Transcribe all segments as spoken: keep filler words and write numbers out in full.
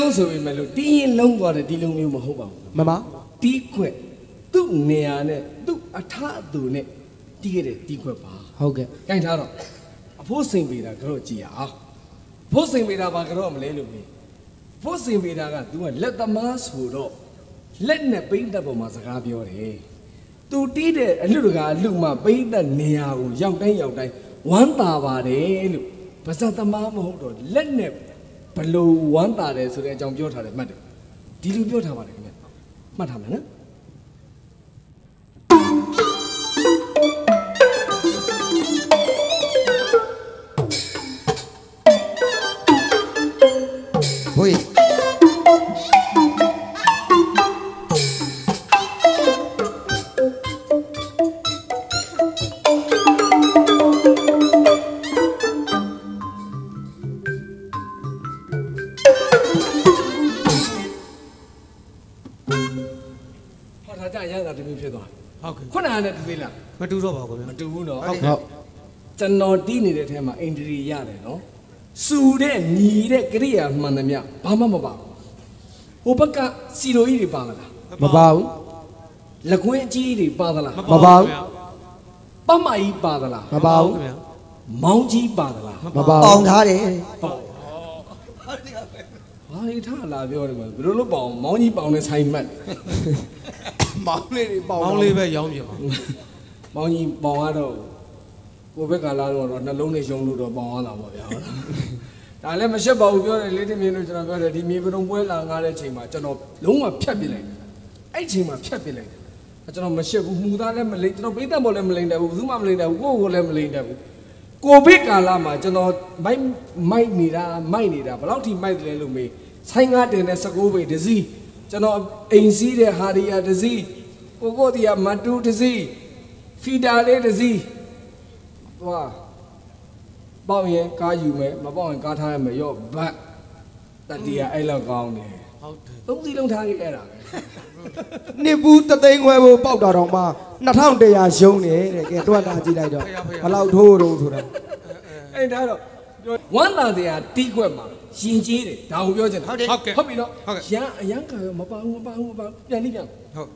လုံးဆိုပေမဲ့လို့တီးရင်လုံးသွားတယ်ဒီလုံးမျိုးမဟုတ်ပါဘူးမမတီးခွက်သူ့နေရာနဲ့သူ့အထအသူနဲ့တီးခဲ့တဲ့တီးခွက်ပါဟုတ်ကဲ့ကြိုင်ထားတော့အဖိုးစိန်ပေတာကတော့ကြည်အောင်အဖိုးစိန်ပေတာဘာကတော့မလဲလို့ပြီးအဖိုးစိန်ပေတာက तू ကလက်သမားဆိုတော့လက်နဲ့ပိန်းသက်ပေါ်မှာစကားပြောတယ်သူတီးတဲ့အလူတကာအလူမှပိန်းသက်နေရာကိုရောက်တိုင်းရောက်တိုင်းဝမ်းသာပါတယ်လို့ပါဇက်သမားမဟုတ်တော့လက်နဲ့ဘလို့ဝမ်းသာတယ်ဆိုတဲ့အကြောင်းပြောထားတယ်မှတ်တယ်ဒီလိုပြောထားပါတယ်ခင်ဗျမှတ်ထားမယ်နော်ဟိုခုနကနဲ့တူသေးလားမတူတော့ပါဘူးဗျာမတူဘူးနော်ဟုတ်ဟုတ်ကျွန်တော်တီးနေတဲ့အထဲမှာအင်ဒရီရတယ်နော်စူတဲ့ညီတဲ့ကရိယာမှန်သမျှဘာမှမပါဘူးဟိုဘက်ကစီလိုကြီးတွေပါလားမပါဘူးလက်ကွင်းအကြီးတွေပါသလားမပါဘူးပတ်မကြီးပါသလားမပါဘူးဗျာမောင်းကြီးပါသလားမပါဘူးပေါင်ထားတယ်ဟုတ်ဟာဒီထားလာပြောတယ်မဘယ်လိုလုပ်ပေါင်မောင်းကြီးပေါင်နဲ့ဆိုင်မှတ်မောင်းလေးတွေပေါင်မောင်းလေးပဲရောင်းပြပါမောင်းကြီးပေါင်ကတော့ကိုဘက်ကလာတော့နှလုံးနဲ့ရှုံးလို့တော့ပေါင်ရတာပေါ့ဗျာဒါလည်းမရှက်ပါဘူးပြောတယ်လေးတင်မြင်လို့ကျွန်တော်ပြောတယ်ဒီမြေပရုံပွဲလာငားတဲ့အချိန်မှာကျွန်တော်လုံးဝဖြတ်ပစ်လိုက်တယ်အဲ့ချိန်မှာဖြတ်ပစ်လိုက်တယ်ကျွန်တော်မရှက်ဘူးမှုသားလည်းမလိမ့်ကျွန်တော်ပိတ်သက်ပေါ်လည်းမလိမ့်တယ်ဘူးဘယ်သူမှမလိမ့်တယ်ဘူးကိုယ့်ကိုလည်းမလိမ့်တယ်ဘူးကိုဗစ်ကာလမှာကျွန်တော်မိုက်မိုက်နေတာမိုက်နေတာဘယ်လောက်ထိမိုက်တယ်လဲလို့မေးဆိုင်ကားတင်တဲ့၁၉ပေတစည်းကျွန်တော်အိမ်စီးတဲ့ဟာရီယာတစည်းကိုကိုတီယာမတူတစည်းဖီတာလေးတစည်းသွားပေါက်ရင်ကားယူမယ်မပေါက်ရင်ကားထားရမယ်ရော့ဘတ်တတိယအဲ့လောက်ကောင်းတယ်ဟုတ်တယ်သုံးစီလုံးထားခဲ့အဲ့ဒါပဲနှစ်ဘူးတသိန်းခွဲဖို့ပေါက်တာတော့မှနှစ်ထောင်တရာရှုံးတယ်တဲ့ကဲတွက်တာကြည့်လိုက်တော့ဘယ်လောက်ထိုးတော့ဆိုတာအဲ့ဒါတော့ဝမ်းသာစရာတီးခွက်မှာရင်ကြီးတယ်ဒါကိုပြောချင်တာဟုတ်ကဲ့ဟုတ်ပြီနော်ရန်အရန်ကရောမပါဘူးမပါဘူးမပါဘူးပြန်လိပြန်ဟုတ်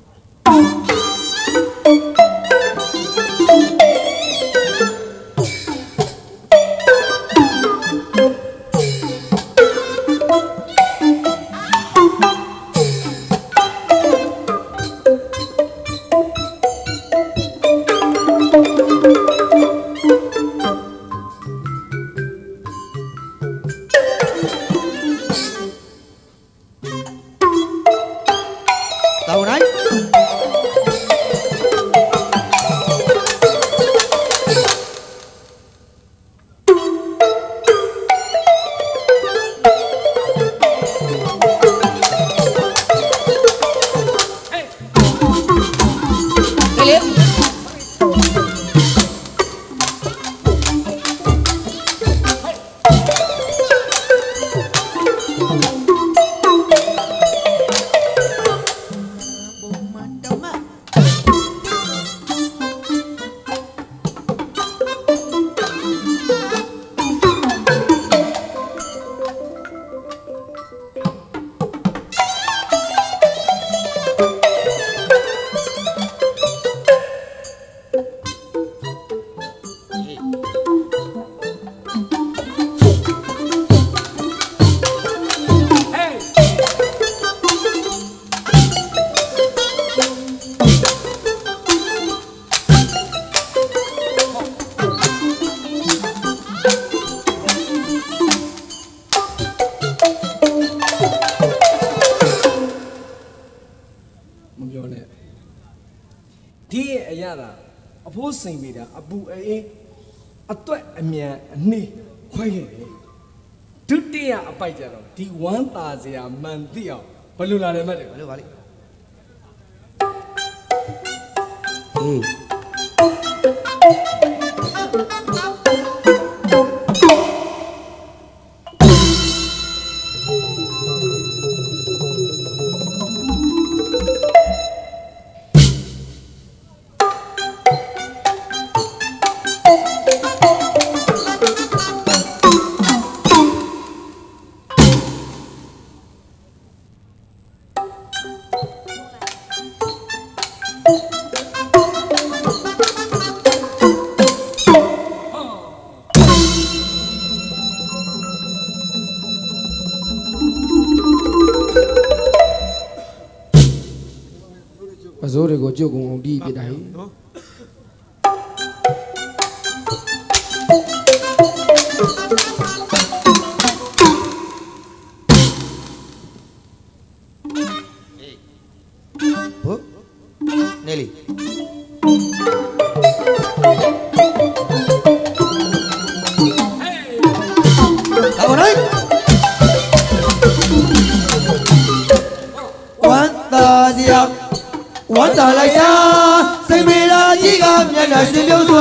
အဖိုးစိန်မိတာအပူအေးအတွက်အမြန်အနှေးခွဲခဲ့တယ်ဒုတိယအပိုက်ကြတော့ဒီဝမ်းသာစရာမှန်သိအောင်ဘယ်လိုလာတယ်မှတ်တယ်ဘယ်လိုပါလိဟေးစိုးတွေကိုကြုတ်ကုန်အောင်တီးပြတာဟိနော်ဟုတ်နေလီ好来，玩大家，玩大来呀，谁没了几个面来是流转。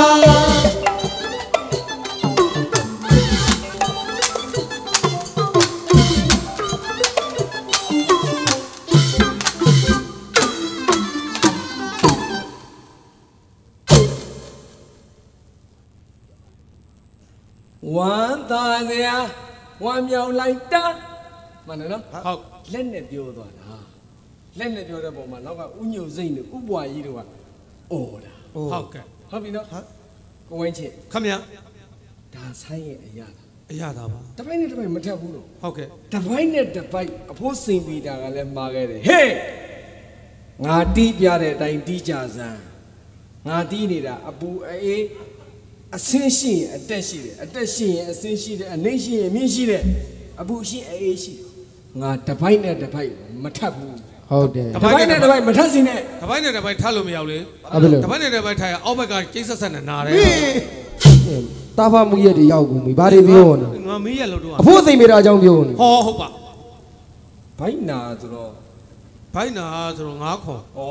玩大家。ဝမ်းမြောက်လိုက်တာမှန်တယ်နော်ဟုတ်လက်နဲ့ပြောသွားတာလက်နဲ့ပြောတဲ့ပုံမှာနောက်ကဥညုံစိမ့်တို့ဥပွားကြီးတို့ကအော်တာဟုတ်ကဲ့ဟုတ်ပြီနော်ကိုဝင်းချစ်ခမရဒါဆိုင်ရဲ့အရာအရာသာပါတပိုင်းနဲ့တပိုင်းမထက်ဘူးလို့ဟုတ်ကဲ့တပိုင်းနဲ့တပိုင်းအဖိုးစိန်ပီတာကလည်းမှားခဲ့တယ်ဟေးငါတီးပြတဲ့အတိုင်းတီးကြစမ်းငါတီးနေတာအပူအေးအဆင်းရှိရင်အတက်ရှိတယ်အတက်ရှိရင်အဆင်းရှိတယ်အနှိမ့်ရှိရင်မြင့်ရှိတယ်အပူရှိအေးရှိငါတပိုင်းနဲ့တပိုင်းမထပ်ဘူးဟုတ်တယ်တပိုင်းနဲ့တပိုင်းမထပ်စင်နဲ့တပိုင်းနဲ့တပိုင်းထပ်လို့မရဘူးလေတပိုင်းနဲ့တပိုင်းထပ်ရအောက်ဘက်ကကျိတ်ဆက်ဆက်နဲ့နာတယ်တာဖမှုရက်တွေရောက်ကုန်ပြီဘာတွေပြောနေငါမေးရလို့တော့အဖိုးသိမ့်မိတာအကြောင်းပြောနေဟောဟုတ်ပါဘိုင်းနာဆိုတော့ဘိုင်းနာဆိုတော့ငါးခွန်ဩ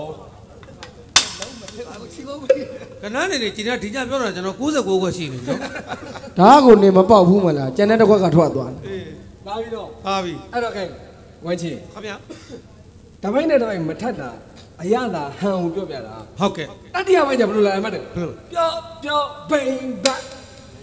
ကနန်းနေနေကျင်တဲ့ဒီညပြောတာကျွန်တော်၉၉ခွက်ရှိနေနော်ဒါကိုနေမပေါက်ဘူးမလားကျန်တဲ့တစ်ခွက်ကထွက်သွားတယ်အေးလာပြီတော့လာပြီအဲ့တော့ကဲဝမ်းချင်းခင်ဗျာတပိုင်းနဲ့တပိုင်းမထက်တာအရသာဟန်ကိုပြောပြတာဟုတ်ကဲ့တတိယပိုင်းကျဘယ်လိုလဲအမတ်တယ်ပြောပြောဘိန်ဘတ်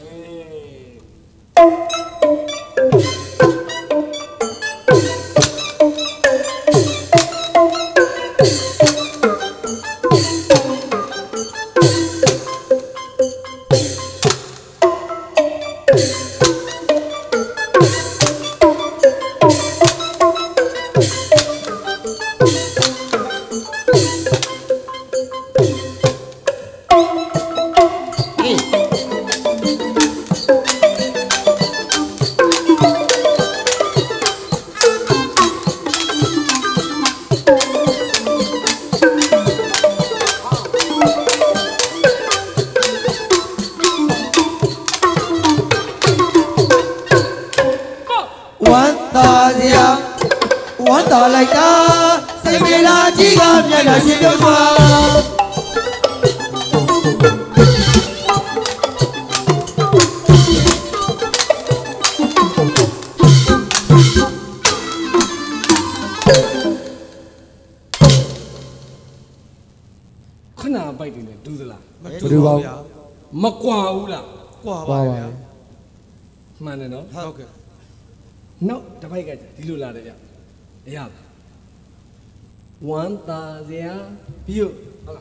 မကွာဘူးလားကွာပါဗျာမှန်တယ်နော်ဟုတ်ကဲ့နောက်တစ်ပိုက်ကဒီလိုလာတယ်ဗျအရာဝမ်းသာစရာပြီးဟုတ်လား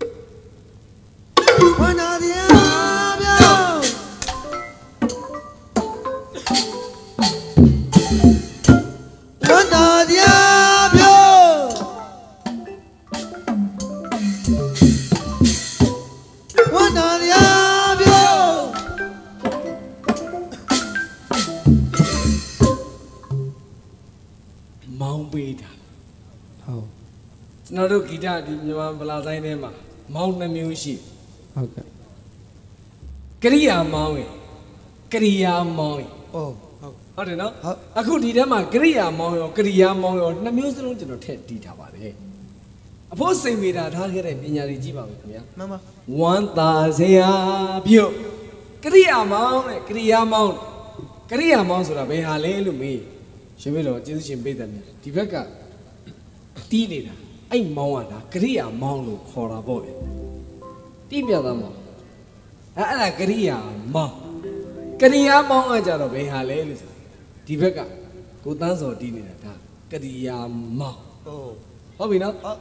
ဝမ်းသာစရာဗျာဝမ်းသာစရာဗျာဝမ်းသာစရာမောင်းပေးတာဟုတ်ကျွန်တော်တို့ဂီတဒီမြန်မာဗလာဆိုင်ထဲမှာမောင်းနှမျိုးရှိဟုတ်ကဲ့ကရိယာမောင်းရယ်ကရိယာမောင်းရယ်ဟုတ်ဟုတ်ဟုတ်တယ်နော်အခုဒီထဲမှာကရိယာမောင်းရောကရိယာမောင်းရောနှမျိုးစလုံးကျွန်တော်ထည့်တီးထားပါတယ်အဖို့စိန်မေတာထားခဲ့တဲ့ပညာတွေကြည့်ပါမယ်ခင်ဗျာမှန်ပါဝမ်းသာစရာပြုတ်ကရိယာမောင်းနဲ့ကရိယာမောင်းကရိယာမောင်းဆိုတာဘယ်ဟာလဲလို့မေးရှင်မေတော်ကျေးဇူးရှင်ပိတ်တယ်မြတ်ဒီဘက်ကတီးနေတာအဲ့မောင်းရတာကရိယာမောင်းလို့ခေါ်တာပေါ့ဗျတီးပြသားမောင်းအဲ့အဲ့ဒါကရိယာမောင်းကရိယာမောင်းကကြတော့ဘယ်ဟာလဲလို့ဆိုဒီဘက်ကကိုတန်းစော်တီးနေတာဒါကရိယာမောင်းဟုတ်ဟုတ်ပြီနော်ဟုတ်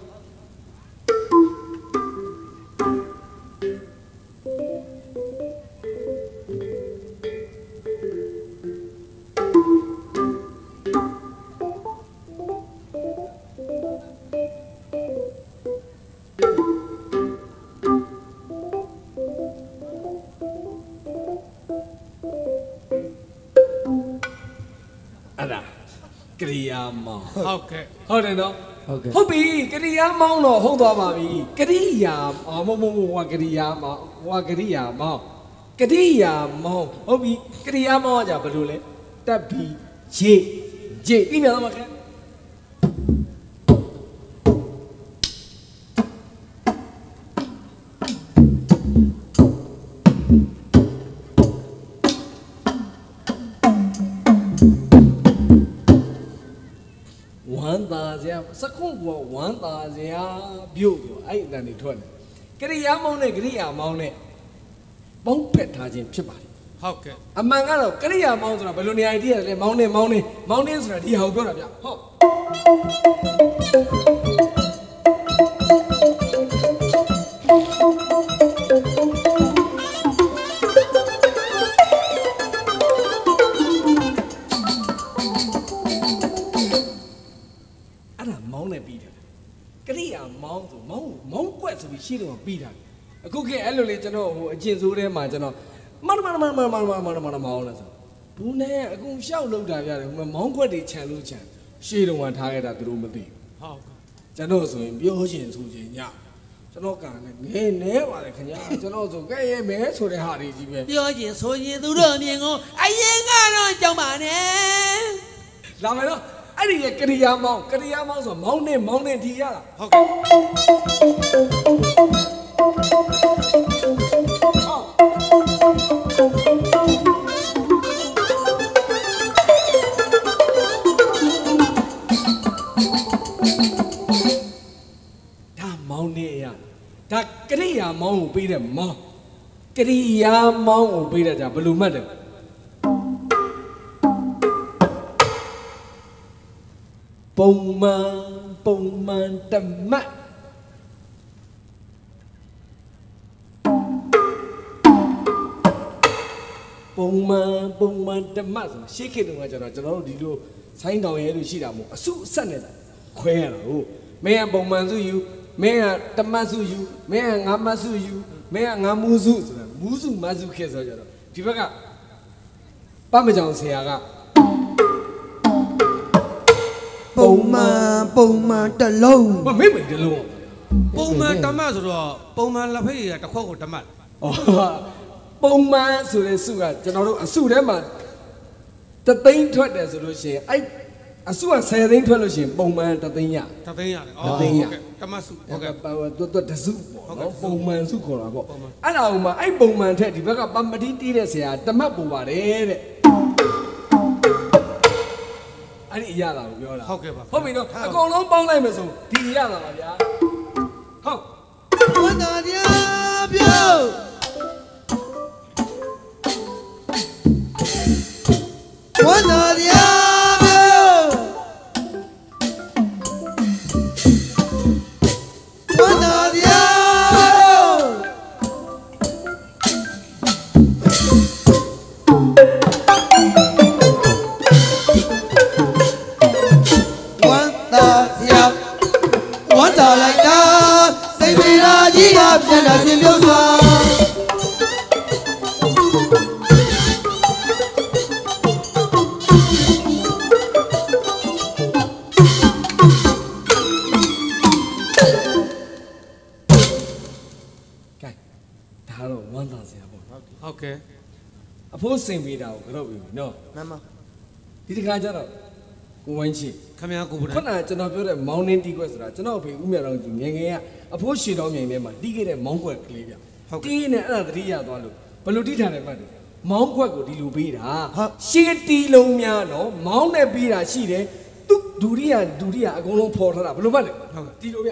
ရိယာမောင်းဟုတ်ကဲ့ဟုတ်တယ်နော်ဟုတ်ကဲ့ဟုတ်ပြီကရိယာမောင်းတော့ဟုတ်သွားပါပြီကရိယာအော်မဟုတ်မဟုတ်ဟိုကရိယာမောင်းဟိုကရိယာမောင်းကရိယာမောင်းဟုတ်ပြီကရိယာမောင်းကじゃဘယ်လိုလဲတက်ပြီးရေရေပြီးပြန်တော့မခင်ဝမ်းသာစရာစကုံကဝမ်းသာစရာပြုတ်ပြောအဲ့အတန်တွေထွက်တယ်ကရိယာမောင်းနဲ့ကရိယာမောင်းနဲ့ပေါင်းဖက်ထားခြင်းဖြစ်ပါတယ်ဟုတ်ကဲ့အမှန်ကတော့ကရိယာမောင်းဆိုတာဘယ်လိုနေရာတည်းရလဲမောင်းနေမောင်းနေမောင်းနေဆိုတာဒီဟာကိုပြောတာဗျဟုတ်မောင်းနေပြီးတယ်ကရိယာမောင်းဆိုမောင်းမောင်းကွက်ဆိုပြီးရှေ့တော့ပြီးတာအခုခေတ်အဲ့လိုလေကျွန်တော်ဟိုအကျင့်ဆိုးထဲမှာကျွန်တော်မမမမမမမမမမောင်းလဲဆိုဘူးနဲ့အကုန်ရှောက်လောက်တာပြတယ်ဟိုမောင်းကွက်တွေခြံလို့ခြံရှေ့တော့ထားခဲ့တာသူတို့မသိဟုတ်ကဲ့ကျွန်တော်ဆိုရင်ပြောရှင်ဆိုချင်းညကျွန်တော်ကလည်းငဲနဲပါလေခင်ဗျာကျွန်တော်ဆိုကဲရဲမဲဆိုတဲ့ဟာတွေကြီးပဲပြောရင်ဆိုရင်သူတို့အမြင်ကိုအရင်ကတော့ကြောက်ပါနဲ့လာမယ်နော်အဲ့ဒီကရိယာမောင်းကရိယာမောင်းဆိုမောင်းနေမောင်းနေဒီရလားဟုတ်ကဲ့ဒါမောင်းနေရဒါကရိယာမောင်းကိုပေးတဲ့မောင်းကရိယာမောင်းကိုပေးတဲ့ကြဘယ်လိုမှတ်တယ်ပုံမှန်ပုံမှန်တမတ်ပုံမှန်ပုံမှန်တမတ်ဆိုရှေ့ခေတ်တုန်းကကျတော့ကျွန်တော်တို့ဒီလိုဆိုင်းတောင်ရဲလို့ရှိတာမို့အစုအဆက်နဲ့ခွဲရတာဟုတ်မင်းကပုံမှန်စုယူမင်းကတမတ်စုယူမင်းကငါမတ်စုယူမင်းကငါမူးစုဆိုတာမူးစုမတ်စုခေတ်ဆိုကြတော့ဒီဘက်ကပတ်မကြောင်ဆရာကပုံမှန်ပုံမှန်တစ်လုံးမမေ့မေ့တလုံးပုံမှန်တမတ်ဆိုတော့ပုံမှန်လက်ဖက်ရည်ကတစ်ခွက်ကိုတမတ်ဩပုံမှန်ဆိုတဲ့စုကကျွန်တော်တို့အစုထဲမှာတသိန်းထွက်တယ်ဆိုလို့ရှိရင်အဲ့အစုကဆယ်သိန်းထွက်လို့ရှိရင်ပုံမှန်တသိန်းရတသိန်းရတယ်တသိန်းရတမတ်စုဟုဟုတ် တ်ကဲ့ကဲ့ပါတော့တော့တစုပေါ့နော်ပုံမှန်စုခေါ်တာပေါ့အဲ့ဒါဥမာအဲ့ပုံမှန်ထက်ဒီဘက်ကပမတိတီးတဲ့ဆရာတမတ်ပူပါတယ်တဲ့အဲ့ဒီအရသာကိုပြောတာဟုတ်ကဲ့ပါဟုတ်ပြီနော်အကုန်လုံးပေါင်းလိုက်မယ်ဆိုဒီအရသာပါဗျာဟုတ်ဝန္တာတရားပြောဝန္တာတရားပြောဝန္တာတရားဝန္တာတရားဝန္တာလိုက်တာစိတ်ပြေရာကြီးကပြန်လာခြင်းပြောစွာဒါတော့ဝမ်းသာစရာပေါ့ဟုတ်ကဲ့အဖိုးစင်ပေးတာကိုကြောက်ပြီနော်မမဒီတခါကျတော့ကိုဝိုင်းချီခမရကိုဘုရားခုနကကျွန်တော်ပြောတဲ့မောင်းနှင်းတီးခွက်ဆိုတာကျွန်တော်ဖေဦးမြတ်တော်ကြီးငယ်ငယ်ကအဖိုးရှည်တော်မြိုင်ထဲမှာတီးခဲ့တဲ့မောင်းခွက်ကလေးဗျတီးနေအဲ့ဒါတတိယသွားလို့ဘယ်လိုတီးထားတယ်မှတ်တယ်မောင်းခွက်ကိုဒီလိုပေးတာရှေးတီးလုံးများနော်မောင်းနဲ့ပေးတာရှိတယ်သူဒူရိယဒူရိယအကုန်လုံးဖော်ထားတာဘယ်လိုမှတ်လဲတီးလို့ဗျ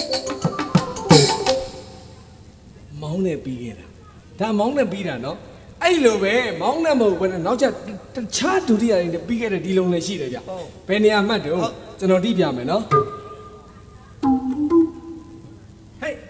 မောင်းနဲ့ပြီးခဲ့တာဒါမောင်းနဲ့ပြီးတာနော်အဲ့လိုပဲမောင်းနဲ့မဟုတ်ဘဲနဲ့နောက်ချက်တခြားဒုတိယတွေပြီးခဲ့တဲ့ဒီလုံးလေးရှိတယ်ဗျဘယ်နေရာမှတ်တော့ကျွန်တော်တိပြမယ်နော်ဟေး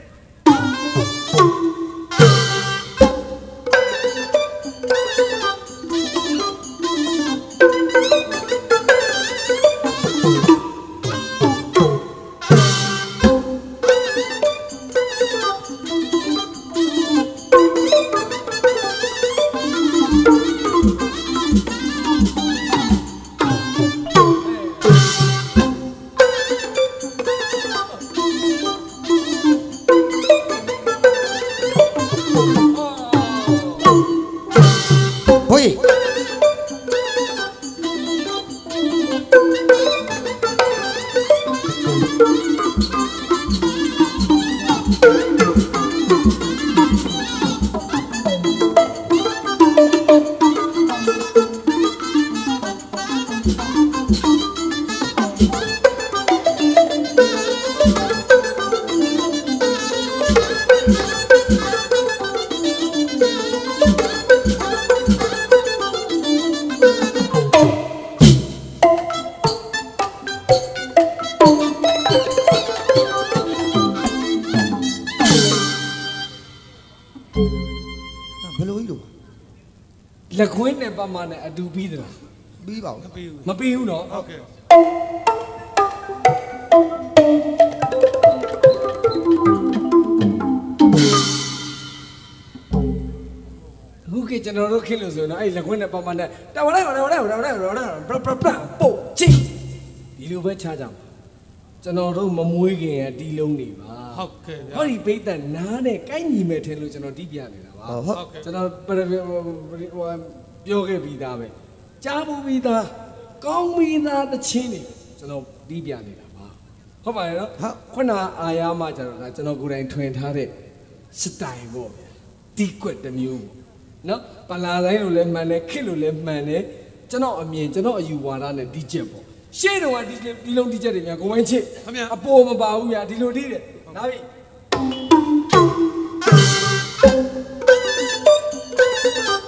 လက်ခွင်းနဲ့ပတ်မနဲ့အတူပြီးသလားပြီးပါဘူးမပြီးဘူးနော်ဟုတ်ကဲ့အခုကကျွန်တော်တို့ခင်းလို့ဆိုရင်အဲ့လက်ခွင်းနဲ့ပတ်မနဲ့တော်ရဲတော်ရဲတော်ရဲတော်ရဲတော်ရဲပပပပို့ချီဒီလိုပဲချကြမှာကျွန်တော်တို့မမွေးခင်ကတီးလုံးနေပါဟုတ်ကဲ့ဗျာဟောဒီပိတ်သက်နားနဲ့ကိုက်ညီမဲ့ထဲလို့ကျွန်တော်တီးပြနေတာပါဟုတ်ကဲ့ကျွန်တော်ပြောခဲ့ပြီးသားပဲကြားဘူးပြီးသားကောင်းပြီးသားတချင်းတွေကျွန်တော်တီးပြနေတာပါဟုတ်ပါရဲ့နော်ခုနအာရမကျတော့ဒါကျွန်တော်ကိုယ်တိုင်ထွင်ထားတဲ့စတိုင်ပေါ့တီးကွက်တစ်မျိုးပေါ့နော်ပလာတိုင်းလို့လည်းမှန်တယ်ခစ်လို့လည်းမှန်တယ်ကျွန်တော်အမြင်ကျွန်တော်အယူဝါဒနဲ့တီးချက်ပေါ့ရှေ့တော့ကဒီဒီလုံးတီးချက်တွေများကိုဝိုင်းချစ်အပေါ်မပါဘူးညာဒီလိုတီးတယ်ဒါပြီ